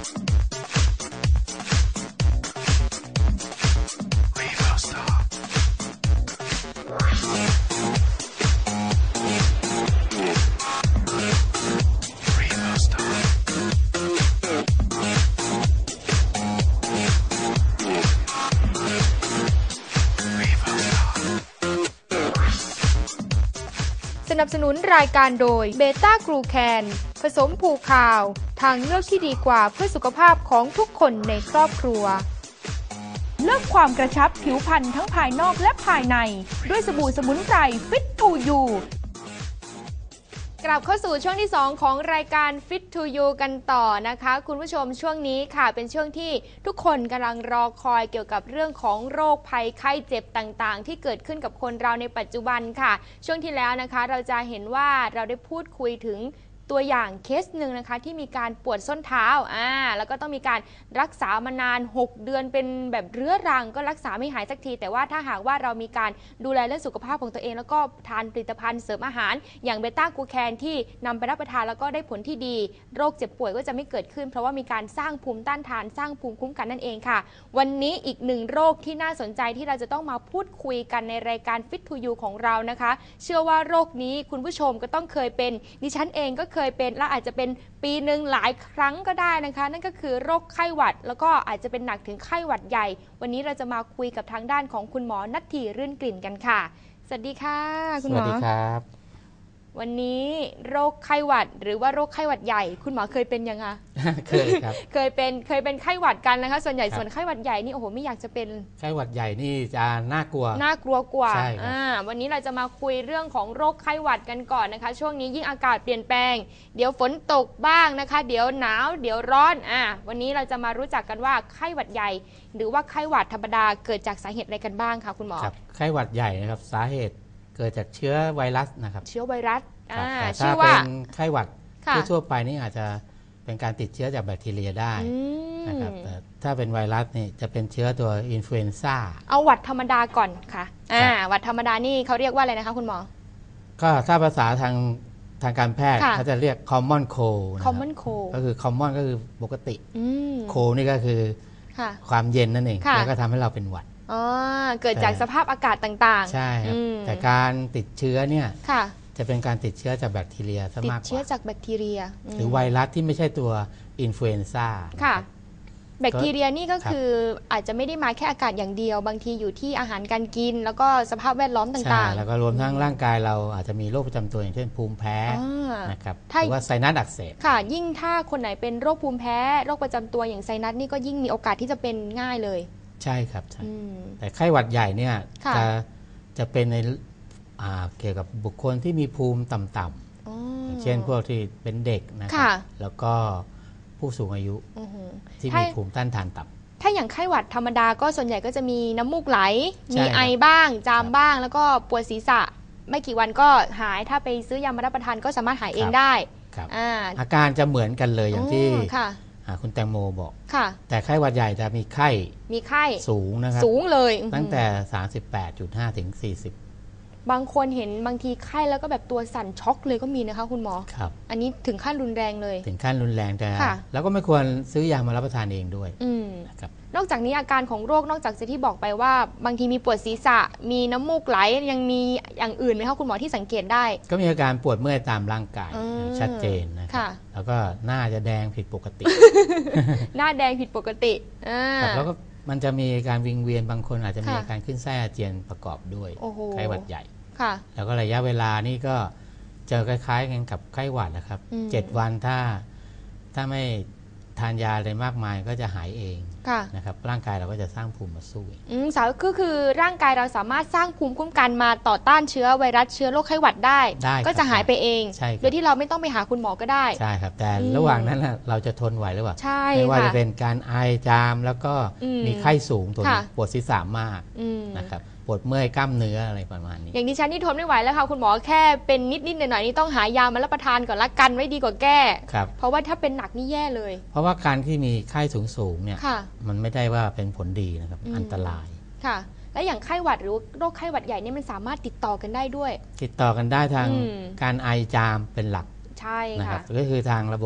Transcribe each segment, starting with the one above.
สนับสนุนรายการโดยเบต้ากลูแคนผสมผูคาวทางเลือกที่ดีกว่าเพื่อสุขภาพของทุกคนในครอบครัวเลือกความกระชับผิวพรรณทั้งภายนอกและภายในด้วยสบู่สมุนไพรฟิตทูยูกลับเข้าสู่ช่วงที่2ของรายการ Fit to You กันต่อนะคะคุณผู้ชมช่วงนี้ค่ะเป็นช่วงที่ทุกคนกำลังรอคอยเกี่ยวกับเรื่องของโรคภัยไข้เจ็บต่างๆที่เกิดขึ้นกับคนเราในปัจจุบันค่ะช่วงที่แล้วนะคะเราจะเห็นว่าเราได้พูดคุยถึงตัวอย่างเคสหนึ่งนะคะที่มีการปวดส้นเท้าแล้วก็ต้องมีการรักษามานาน6เดือนเป็นแบบเรื้อรังก็รักษาไม่หายสักทีแต่ว่าถ้าหากว่าเรามีการดูแลเรื่องสุขภาพของตัวเองแล้วก็ทานผลิตภัณฑ์เสริมอาหารอย่างเบต้ากลูแคนที่นำไปรับประทานแล้วก็ได้ผลที่ดีโรคเจ็บป่วยก็จะไม่เกิดขึ้นเพราะว่ามีการสร้างภูมิต้านทานสร้างภูมิคุ้มกันนั่นเองค่ะวันนี้อีกหนึ่งโรคที่น่าสนใจที่เราจะต้องมาพูดคุยกันในรายการ Fit to You ของเรานะคะเชื่อว่าโรคนี้คุณผู้ชมก็ต้องเคยเป็นดิฉันเองก็เคยเป็นและอาจจะเป็นปีหนึ่งหลายครั้งก็ได้นะคะนั่นก็คือโรคไข้หวัดแล้วก็อาจจะเป็นหนักถึงไข้หวัดใหญ่วันนี้เราจะมาคุยกับทางด้านของคุณหมอณัฐฐีรื่นกลิ่นกันค่ะสวัสดีค่ะคุณหมอสวัสดีครับวันนี้โรคไข้หวัดหรือว่าโรคไข้หวัดใหญ่คุณหมอเคยเป็นยังไงเคยครับเคยเป็นไข้หวัดกันนะคะส่วนใหญ่ส่วนไข้หวัดใหญ่นี่โอ้โหไม่อยากจะเป็นไข้หวัดใหญ่นี่จะน่ากลัวกว่าวันนี้เราจะมาคุยเรื่องของโรคไข้หวัดกันก่อนนะคะช่วงนี้ยิ่งอากาศเปลี่ยนแปลงเดี๋ยวฝนตกบ้างนะคะเดี๋ยวหนาวเดี๋ยวร้อนวันนี้เราจะมารู้จักกันว่าไข้หวัดใหญ่หรือว่าไข้หวัดธรรมดาเกิดจากสาเหตุอะไรกันบ้างคะคุณหมอครับไข้หวัดใหญ่นะครับสาเหตุเกิดจากเชื้อไวรัสนะครับเชื้อไวรัสชื่อว่าเป็นไข้หวัดทั่วไปนี่อาจจะเป็นการติดเชื้อจากแบคทีเรียได้นะครับแต่ถ้าเป็นไวรัสนี่จะเป็นเชื้อตัวอินฟลูเอนซ่าเอาหวัดธรรมดาก่อนค่ะหวัดธรรมดานี่เขาเรียกว่าอะไรนะคะคุณหมอก็ถ้าภาษาทางการแพทย์เขาจะเรียก common cold ก็คือ common ก็คือปกติ cold นี่ก็คือความเย็นนั่นเองแล้วก็ทำให้เราเป็นหวัดเกิดจากสภาพอากาศต่างๆใช่ครับแต่การติดเชื้อเนี่ยจะเป็นการติดเชื้อจากแบคทีเรียซะมากกว่าติดเชื้อจากแบคทีเรียหรือไวรัสที่ไม่ใช่ตัวอินฟลูเอนซ่าค่ะแบคทีเรียนี่ก็คืออาจจะไม่ได้มาแค่อากาศอย่างเดียวบางทีอยู่ที่อาหารการกินแล้วก็สภาพแวดล้อมต่างๆแล้วก็รวมทั้งร่างกายเราอาจจะมีโรคประจำตัวอย่างเช่นภูมิแพ้นะครับหรือว่าไซนัสอักเสบค่ะยิ่งถ้าคนไหนเป็นโรคภูมิแพ้โรคประจำตัวอย่างไซนัสนี่ก็ยิ่งมีโอกาสที่จะเป็นง่ายเลยใช่ครับใช่แต่ไข้หวัดใหญ่เนี่ยจะเป็นในเกี่ยวกับบุคคลที่มีภูมิต่ำๆอย่างเช่นพวกที่เป็นเด็กนะครับแล้วก็ผู้สูงอายุที่มีภูมิต้านทานต่ำถ้าอย่างไข้หวัดธรรมดาก็ส่วนใหญ่ก็จะมีน้ำมูกไหลมีไอบ้างจามบ้างแล้วก็ปวดศีรษะไม่กี่วันก็หายถ้าไปซื้อยามารับประทานก็สามารถหายเองได้อาการจะเหมือนกันเลยอย่างที่คุณแตงโมบอกแต่ไข้หวัดใหญ่จะมีไข้สูงนะครับสูงเลยตั้งแต่ 38.5 ถึง 40 บางคนเห็นบางทีไข้แล้วก็แบบตัวสั่นช็อกเลยก็มีนะคะคุณหมอครับอันนี้ถึงขั้นรุนแรงเลยถึงขั้นรุนแรงแต่แล้วก็ไม่ควรซื้อยามารับประทานเองด้วยนะครับนอกจากนี้อาการของโรคนอกจากที่บอกไปว่าบางทีมีปวดศีรษะมีน้ำมูกไหลยังมีอย่างอื่นไหมคะคุณหมอที่สังเกตได้ก็มีอาการปวดเมื่อยตามร่างกายชัดเจนนะครับแล้วก็หน้าจะแดงผิดปกติหน้าแดงผิดปกติแล้วก็มันจะมีการวิงเวียนบางคนอาจจะมีอาการขึ้นไส้อาเจียนประกอบด้วยไข้หวัดใหญ่แล้วก็ระยะเวลานี่ก็เจอคล้ายๆกันกับไข้หวัดนะครับ7 วันถ้าไม่ทานยาอะไรมากมายก็จะหายเองนะครับร่างกายเราก็จะสร้างภูมิมาสู้ก็คือร่างกายเราสามารถสร้างภูมิคุ้มกันมาต่อต้านเชื้อไวรัสเชื้อโรคไข้หวัดได้ก็จะหายไปเองโดยที่เราไม่ต้องไปหาคุณหมอก็ได้ใช่ครับแต่ระหว่างนั้นเราจะทนไหวหรือเปล่าไม่ว่าจะเป็นการไอจามแล้วก็มีไข้สูงตัวปวดศีรษะมากนะครับปวดเมื่อยกล้ามเนื้ออะไรประมาณนี้อย่างดิฉันนี่ทนไม่ไหวแล้วค่ะคุณหมอแค่เป็นนิดๆหน่อยๆนี่ต้องหายามารับประทานก่อนละกันไว้ดีกว่าแก้เพราะว่าถ้าเป็นหนักนี่แย่เลยเพราะว่าการที่มีไข้สูงเนี่ยมันไม่ได้ว่าเป็นผลดีนะครับอันตรายค่ะและอย่างไข้หวัดหรือโรคไข้หวัดใหญ่นี่มันสามารถติดต่อกันได้ด้วยติดต่อกันได้ทางการไอจามเป็นหลักใช่นะครับก็คือทางระบบ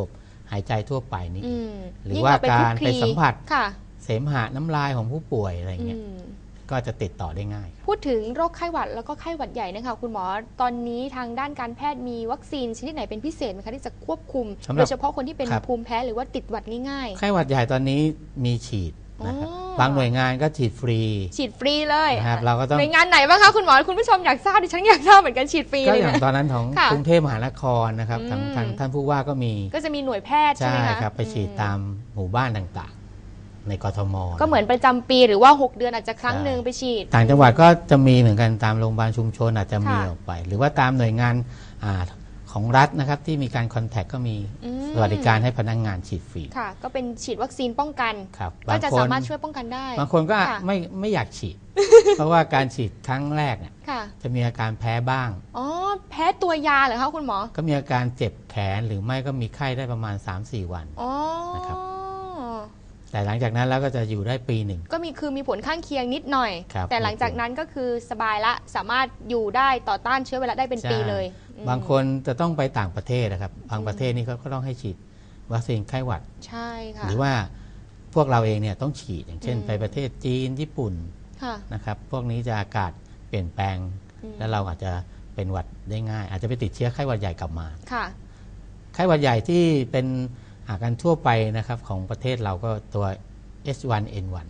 หายใจทั่วไปนี้หรือว่าการไปสัมผัสเสมหะน้ำลายของผู้ป่วยอะไรเงี้ยก็จะติดต่อได้ง่ายพูดถึงโรคไข้หวัดแล้วก็ไข้หวัดใหญ่นะคะคุณหมอตอนนี้ทางด้านการแพทย์มีวัคซีนชนิดไหนเป็นพิเศษไหมคะที่จะควบคุมโดยเฉพาะคนที่เป็นภูมิแพ้หรือว่าติดหวัดง่ายๆไข้หวัดใหญ่ตอนนี้มีฉีดนะครับบางหน่วยงานก็ฉีดฟรีเลยนะครับเราก็ต้องหน่วยงานไหนบ้างคะคุณหมอคุณผู้ชมอยากทราบดิฉันอยากทราบเหมือนกันฉีดฟรีเลยก็อย่างตอนนั้นของกรุงเทพมหานครนะครับทางท่านผู้ว่าก็จะมีหน่วยแพทย์ใช่ไหมคะครับไปฉีดตามหมู่บ้านต่างๆในกทมก็เหมือนประจำปีหรือว่า6 เดือนอาจจะครั้งหนึ่งไปฉีดต่างจังหวัดก็จะมีเหมือนกันตามโรงพยาบาลชุมชนอาจจะมีออกไปหรือว่าตามหน่วยงานของรัฐนะครับที่มีการคอนแทคก็มีสวัสดิการให้พนักงานฉีดฟรีค่ะก็เป็นฉีดวัคซีนป้องกันก็จะสามารถช่วยป้องกันได้บางคนก็ไม่อยากฉีดเพราะว่าการฉีดครั้งแรกเนี่ยจะมีอาการแพ้บ้างแพ้ตัวยาเหรอคะคุณหมอก็มีอาการเจ็บแขนหรือไม่ก็มีไข้ได้ประมาณ 3-4 วันนะครับแต่หลังจากนั้นแล้วก็จะอยู่ได้ปีหนึ่งก็มีผลข้างเคียงนิดหน่อยแต่หลังจากนั้นก็คือสบายละสามารถอยู่ได้ต่อต้านเชื้อไวรัสได้เป็นปีเลยบางคนจะต้องไปต่างประเทศนะครับบางประเทศนี่เขาก็ต้องให้ฉีดวัคซีนไข้หวัดใช่ค่ะหรือว่าพวกเราเองเนี่ยต้องฉีดอย่างเช่นไปประเทศจีนญี่ปุ่นนะครับพวกนี้จะอากาศเปลี่ยนแปลงแล้วเราอาจจะเป็นหวัดได้ง่ายอาจจะไปติดเชื้อไข้หวัดใหญ่กลับมาไข้หวัดใหญ่ที่เป็นอาการทั่วไปนะครับของประเทศเราก็ตัว H1N1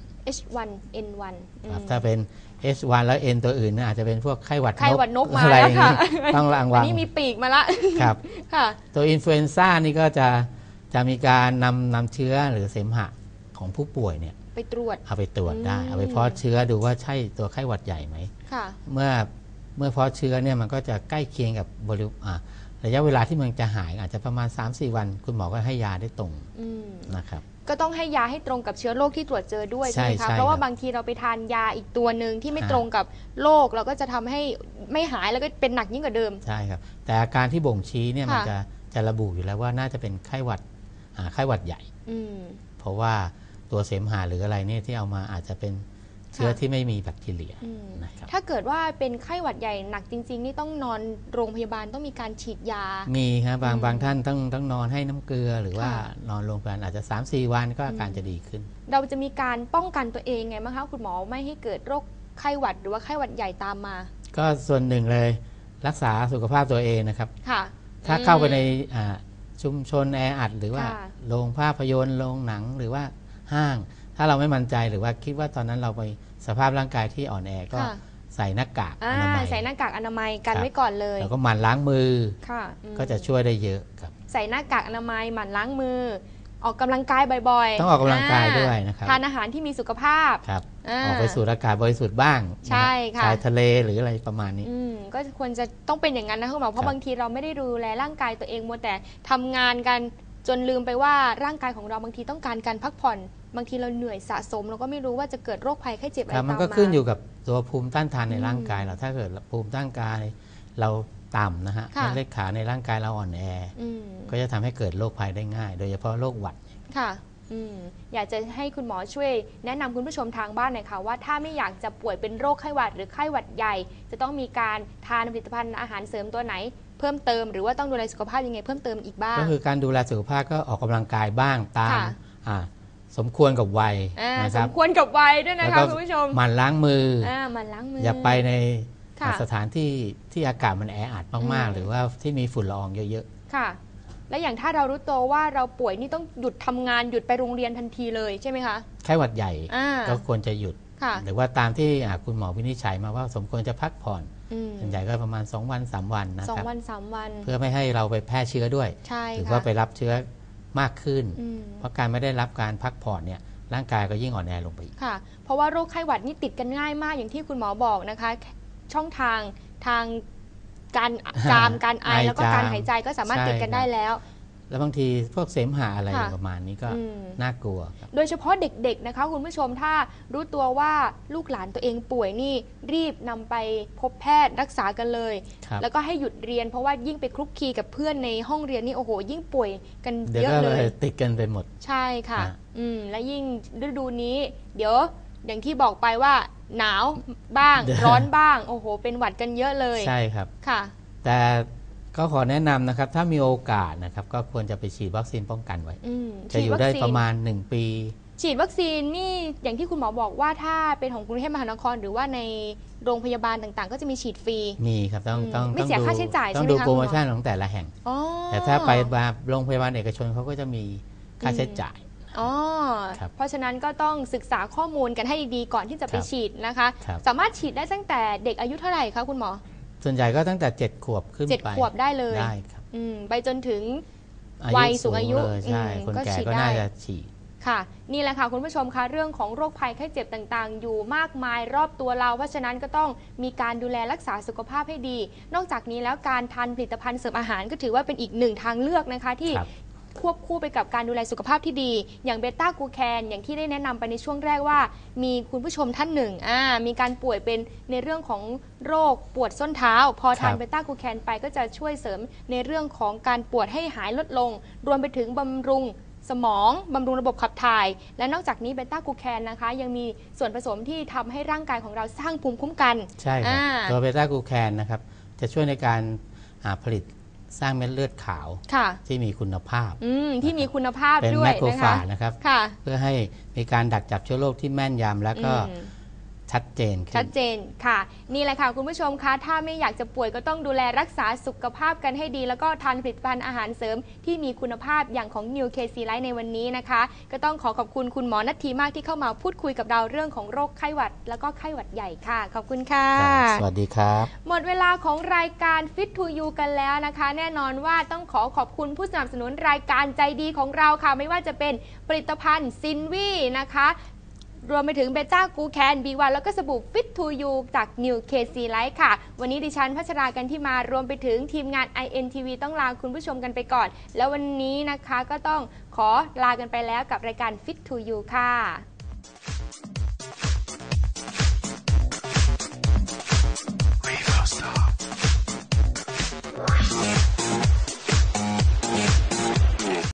H1N1 ถ้าเป็น H1 แล้ว N ตัวอื่นอาจจะเป็นพวกไข้หวัดนกมาแล้วค่ะต้องระวังอันนี้มีปีกมาละครับตัวอินฟลูเอนซ่านี่ก็จะมีการนำเชื้อหรือเสมหะของผู้ป่วยเนี่ยไปตรวจเอาไปตรวจได้เอาไปเพาะเชื้อดูว่าใช่ตัวไข้หวัดใหญ่ไหมเมื่อเพาะเชื้อเนี่ยมันก็จะใกล้เคียงกับระยะเวลาที่มันจะหายอาจจะประมาณ 3-4 วันคุณหมอก็ให้ยาได้ตรงนะครับก็ต้องให้ยาให้ตรงกับเชื้อโรคที่ตรวจเจอด้วยใช่ไหมคะเพราะว่าบางทีเราไปทานยาอีกตัวหนึ่งที่ไม่ตรงกับโรคเราก็จะทำให้ไม่หายแล้วก็เป็นหนักยิ่งกว่าเดิมใช่ครับแต่อาการที่บ่งชี้เนี่ยมันจะระบุอยู่แล้วว่าน่าจะเป็นไข้หวัดใหญ่เพราะว่าตัวเสมหะหรืออะไรเนี่ยที่เอามาอาจจะเป็นเชื้อที่ไม่มีแบคทีเรียนะครับถ้าเกิดว่าเป็นไข้หวัดใหญ่หนักจริงๆนี่ต้องนอนโรงพยาบาลต้องมีการฉีดยามีครับบางท่านต้องนอนให้น้ำเกลือหรือว่านอนโรงพยาบาลอาจจะ 3-4 วันก็อาการจะดีขึ้นเราจะมีการป้องกันตัวเองไงบ้างคะคุณหมอไม่ให้เกิดโรคไข้หวัดหรือว่าไข้หวัดใหญ่ตามมาก็ส่วนหนึ่งเลยรักษาสุขภาพตัวเองนะครับถ้าเข้าไปในชุมชนแออัดหรือว่าโรงภาพยนตร์โรงหนังหรือว่าห้างถ้าเราไม่มั่นใจหรือว่าคิดว่าตอนนั้นเราไปสภาพร่างกายที่อ่อนแอก็ใส่หน้ากากอนามัยใส่หน้ากากอนามัยกันไว้ก่อนเลยแล้วก็หมั่นล้างมือก็จะช่วยได้เยอะครับใส่หน้ากากอนามัยหมั่นล้างมือออกกำลังกายบ่อยๆต้องออกกำลังกายด้วยนะครับทานอาหารที่มีสุขภาพครับออกไปสูดอากาศบริสุทธิ์บ้างใช่ค่ะชายทะเลหรืออะไรประมาณนี้ก็ควรจะต้องเป็นอย่างนั้นนะคุณหมอเพราะบางทีเราไม่ได้ดูแลร่างกายตัวเองมัวแต่ทำงานกันจนลืมไปว่าร่างกายของเราบางทีต้องการการพักผ่อนบางทีเราเหนื่อยสะสมเราก็ไม่รู้ว่าจะเกิดโรคภัยไข้เจ็บอะไรตามมามันก็ขึ้นอยู่กับตัวภูมิต้านทานในร่างกายเราถ้าเกิดภูมิต้านทานเราต่ำนะฮะเม็ดเลือดขาวในร่างกายเราอ่อนแอก็จะทำให้เกิดโรคภัยได้ง่ายโดยเฉพาะโรคหวัดค่ะอยากจะให้คุณหมอช่วยแนะนำคุณผู้ชมทางบ้านหน่อยค่ะว่าถ้าไม่อยากจะป่วยเป็นโรคไข้หวัดหรือไข้หวัดใหญ่จะต้องมีการทานผลิตภัณฑ์อาหารเสริมตัวไหนเพิ่มเติมหรือว่าต้องดูแลสุขภาพยังไงเพิ่มเติมอีกบ้างก็คือการดูแลสุขภาพก็ออกกำลังกายบ้างตามสมควรกับวัยนะครับสมควรกับวัยด้วยนะคะคุณผู้ชมหมั่นล้างมืออย่าไปในสถานที่ที่อากาศมันแออัดมากๆหรือว่าที่มีฝุ่นละอองเยอะๆค่ะและอย่างถ้าเรารู้ตัวว่าเราป่วยนี่ต้องหยุดทำงานหยุดไปโรงเรียนทันทีเลยใช่ไหมคะไข้หวัดใหญ่ก็ควรจะหยุดหรือว่าตามที่คุณหมอวินิจฉัยมาว่าสมควรจะพักผ่อนส่วนใหญ่ก็ประมาณ2 วัน 3 วันนะครับ 2 วัน 3 วันเพื่อไม่ให้เราไปแพร่เชื้อด้วยหรือว่าไปรับเชื้อมากขึ้นเพราะการไม่ได้รับการพักผ่อนเนี่ยร่างกายก็ยิ่งอ่อนแอลงไปอีกค่ะเพราะว่าโรคไข้หวัดนี่ติดกันง่ายมากอย่างที่คุณหมอบอกนะคะช่องทางการจามการไอแล้วก็การหายใจก็สามารถติดกันได้แล้วแล้วบางทีพวกเสมหะอะไรประมาณนี้ก็น่ากลัวโดยเฉพาะเด็กๆนะคะคุณผู้ชมถ้ารู้ตัวว่าลูกหลานตัวเองป่วยนี่รีบนำไปพบแพทย์รักษากันเลยแล้วก็ให้หยุดเรียนเพราะว่ายิ่งไปคลุกคลีกับเพื่อนในห้องเรียนนี่โอ้โหยิ่งป่วยกันเยอะเลยติดกันไปหมดใช่ค่ะและยิ่งฤดูนี้เดี๋ยวอย่างที่บอกไปว่าหนาวบ้างร้อนบ้างโอ้โหเป็นหวัดกันเยอะเลยใช่ครับค่ะแต่ก็ขอแนะนำนะครับถ้ามีโอกาสนะครับก็ควรจะไปฉีดวัคซีนป้องกันไว้จะอยู่ได้ประมาณ1 ปีฉีดวัคซีนนี่อย่างที่คุณหมอบอกว่าถ้าเป็นของกรุงเทพมหานครหรือว่าในโรงพยาบาลต่างๆก็จะมีฉีดฟรีมีครับต้องไม่เสียค่าใช้จ่ายต้องดูโปรโมชั่นของแต่ละแห่งแต่ถ้าไปโรงพยาบาลเอกชนเขาก็จะมีค่าใช้จ่ายเพราะฉะนั้นก็ต้องศึกษาข้อมูลกันให้ดีๆก่อนที่จะไปฉีดนะคะสามารถฉีดได้ตั้งแต่เด็กอายุเท่าไหร่คะคุณหมอส่วนใหญ่ก็ตั้งแต่7 ขวบขึ้นไป 7 ขวบได้เลยได้ครับไปจนถึงวัยสูงอายุใช่คนแก่ก็น่าจะฉีดค่ะนี่แหละค่ะคุณผู้ชมคะเรื่องของโรคภัยไข้เจ็บต่างๆอยู่มากมายรอบตัวเราเพราะฉะนั้นก็ต้องมีการดูแลรักษาสุขภาพให้ดีนอกจากนี้แล้วการทานผลิตภัณฑ์เสริมอาหารก็ถือว่าเป็นอีก1 ทางเลือกนะคะที่ควบคู่ไปกับการดูแลสุขภาพที่ดีอย่างเบต้ากูแคนอย่างที่ได้แนะนำไปในช่วงแรกว่ามีคุณผู้ชมท่านหนึ่งมีการป่วยเป็นในเรื่องของโรคปวดส้นเท้าพอทานเบต้ากูแคนไปก็จะช่วยเสริมในเรื่องของการปวดให้หายลดลงรวมไปถึงบำรุงสมองบำรุงระบบขับถ่ายและนอกจากนี้เบต้ากูแคนนะคะยังมีส่วนผสมที่ทำให้ร่างกายของเราสร้างภูมิคุ้มกันใช่ครับตัวเบต้ากูแคนนะครับจะช่วยในการผลิตสร้างเม็ดเลือดขาวที่มีคุณภาพที่มีคุณภาพด้วยเป็นแมคโครฟาจนะครับเพื่อให้มีการดักจับเชื้อโรคที่แม่นยำแล้วก็ชัดเจนค่ะนี่แหละค่ะคุณผู้ชมคะถ้าไม่อยากจะป่วยก็ต้องดูแลรักษาสุขภาพกันให้ดีแล้วก็ทานผลิตภัณฑ์อาหารเสริมที่มีคุณภาพอย่างของ New KC Life ในวันนี้นะคะก็ต้องขอบคุณคุณหมอณัฐีมากที่เข้ามาพูดคุยกับเราเรื่องของโรคไข้หวัดแล้วก็ไข้หวัดใหญ่ค่ะขอบคุณค่ะสวัสดีครับหมดเวลาของรายการ Fit to You กันแล้วนะคะแน่นอนว่าต้องขอบคุณผู้สนับสนุนรายการใจดีของเราค่ะไม่ว่าจะเป็นผลิตภัณฑ์ซินวีนะคะรวมไปถึงเบต้ากูแคน B1 แล้วก็สบู่ Fit to You จาก New KC Life ค่ะวันนี้ดิฉันพัชรากันที่มารวมไปถึงทีมงาน INTV ต้องลาคุณผู้ชมกันไปก่อนแล้ววันนี้นะคะก็ต้องขอลากันไปแล้วกับรายการ Fit to You ค่ะ